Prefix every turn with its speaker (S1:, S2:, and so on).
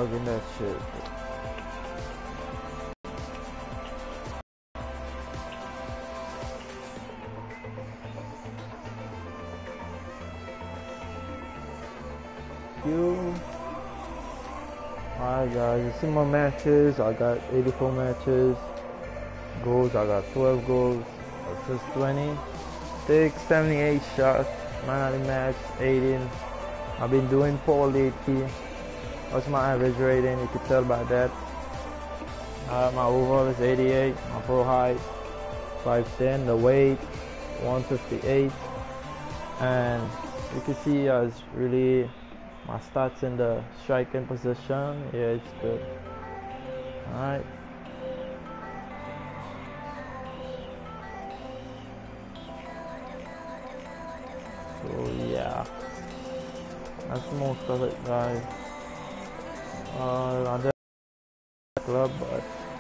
S1: logging that shit. Alright guys, you see my matches. I got 84 matches. Goals, I got 12 goals. Assists 20. Takes 78 shots. Man of the match 18. I've been doing poor lately. What's my average rating? You can tell by that. My overall is 88. My pro height 5'10". The weight 158. And you can see it's really my stats in the striking position. Yeah, it's good. Alright. So yeah, that's most of it, guys. I did club, but